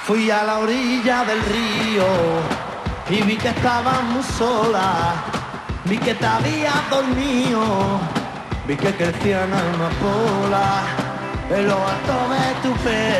Fui a la orilla del río y vi que estabas muy sola, vi que te habías dormido, vi que crecían amapolas en lo alto de tu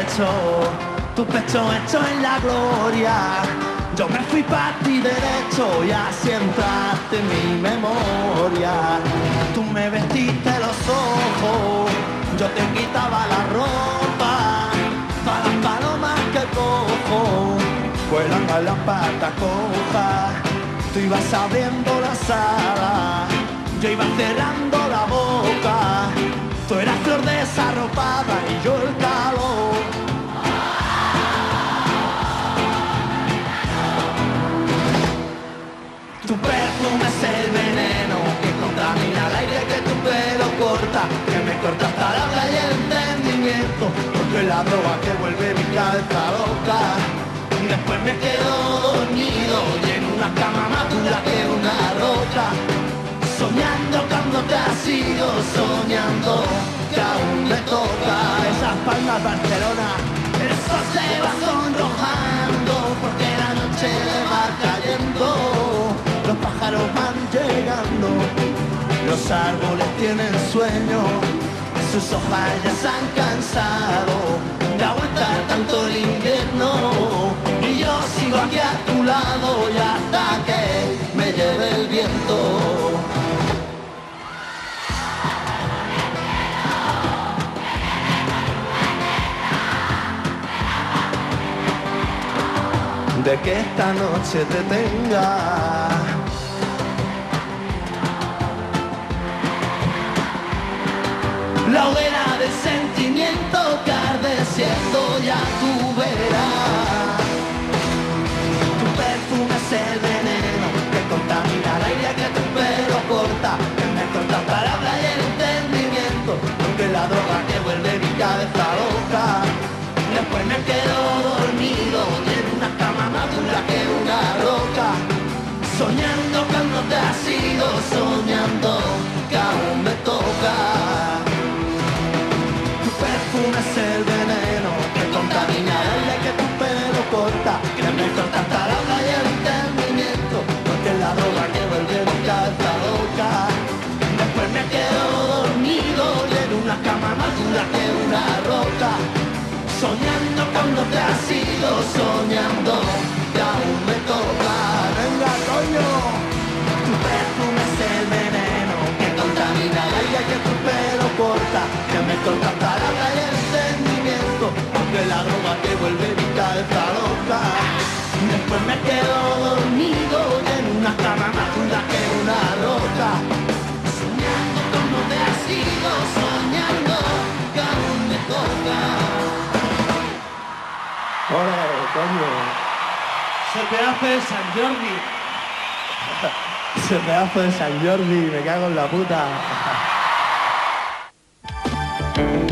pecho hecho en la gloria. Yo me fui para ti derecho y así entraste en mi memoria. Tú me vestiste los ojos, yo te quitaba la ropa, para las palomas que cojo vuelan a las patas cojas. Tú ibas abriendo las alas, yo iba cerrando la boca. Tú eras flor desarropada y yo el calor. Tu perfume es el veneno que contamina el aire que tu pelo corta, que me corta hasta la habla y el entendimiento, porque la droga que vuelve mi cabeza loca. Después me quedo dormido y en una cama más dura que una roca, soñando cuando te has ido, soñando que aún me toca. Esas palmas Barcelona, el sol se va sonrojando porque la noche va cayendo. Los pájaros van llegando, los árboles tienen sueño, sus hojas ya se han cansado de aguantar tanto el invierno. Y yo sigo aquí a tu lado y hasta que me lleve el viento. De que esta noche te tenga. La hoguera del sentimiento que arde siendo ya tu verás. Tu perfume es el veneno que contamina el aire que tu pelo corta, que me corta palabras y el entendimiento, porque la droga que vuelve mi cabeza loca. Después me quedo dormido y en una cama más dura que una roca, soñando cuando te has ido, soñando que aún me toca. Tu perfume es el veneno que contamina el aire que tu pelo corta, que me corta hasta la habla y el entendimiento, porque es la droga que vuelve mi cabeza loca. Después me quedo dormido y en una cama más dura que una roca, soñando cuando te has ido, soñando que aún me toca. Venga, coño. Tu perfume es el veneno que contamina el aire que tu pelo corta, que me corta hasta la habla y el entendimiento, porque la droga que vuelve mi cabeza loca. Después me quedo dormido y en una cama más dura que una roca, soñando cuando te has ido, soñando que aún me toca. ¡Ole, coño! Se pedazo de San Jordi. Ese pedazo de San Jordi, me cago en la puta.